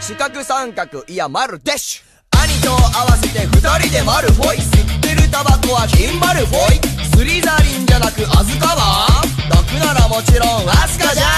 四角三角いや丸デッシュ兄と合わせて二人で丸フォイ吸ってるタバコは金丸フォイスリザリンじゃなくアズカバン毒ならもちろんアスカじゃ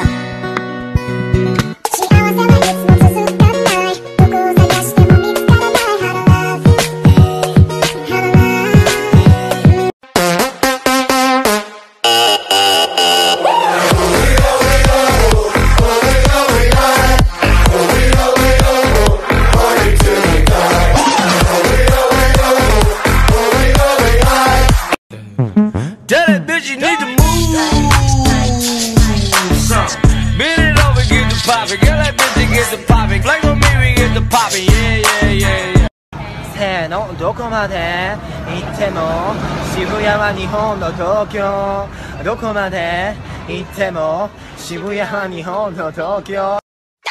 せーの、どこまで行っても渋谷は日本の東京どこまで行っても渋谷は日本の東京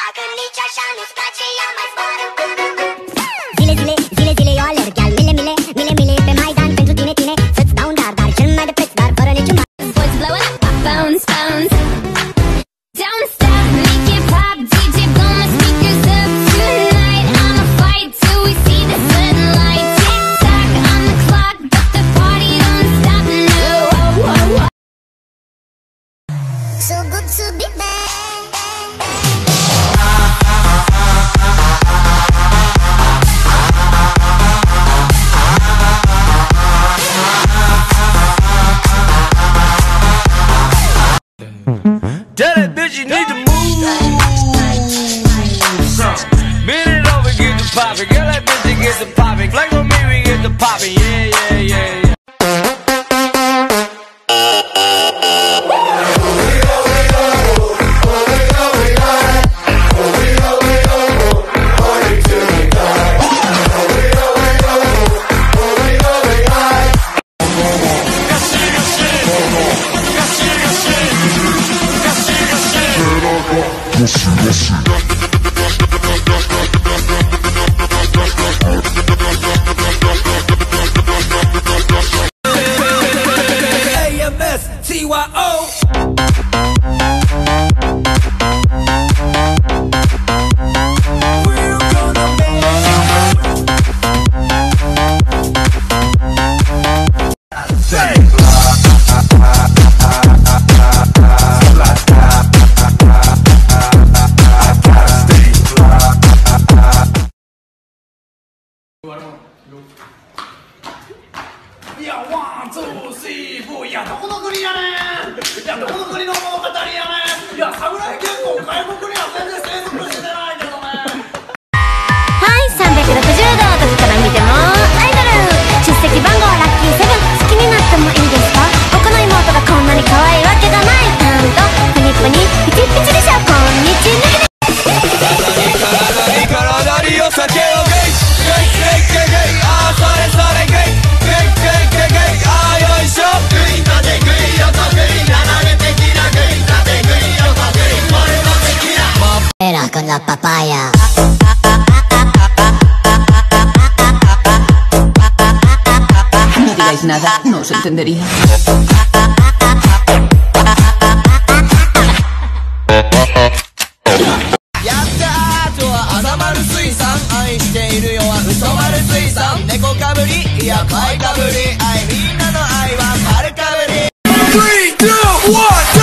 Zile, zile, zile, zile, eu alerg Iar mile, mile, mile, mile Pe Maidan pentru tine, tine Să-ți dau un dar, dar cel mai de preț Dar fără niciun bar Boys blowing up, bounce, bounce Don't stop, make it pop DJ blow my speakers up tonight I'ma fight till we see the sunlight Tick-tock on the clock But the party don't stop, no So good to be back Tell that bitch you need to move. Bend it over, get the poppin'. Girl, that bitch get the poppin'. Flex with me, we get the poppin'. Yeah, yeah, yeah, yeah. いや、ワン、ツー、スリー、フォー、いや、どこの国やねん。いや、どこの国の物語やねん。いや、侍結構外国には全然生息してないけどね。 はい、360度どこから見てもアイドル出席番号はラッキーセブン好きになってもいいですか他の妹がこんなに可愛いわけがないちゃんとプニプニピチピチでしょこんにちは体にお酒をゲイゲイゲイゲイゲイあーそれそれゲイゲイゲイゲイゲイあーよいしょグイタテグイヨコグイ斜め的なグイタテグイヨコグイ俺の的な Era con la papaya No digáis nada, no os entendería. Neko kaburi, iya kai kaburi, ai minna no ai wa maru kaburi. 3, 2, 1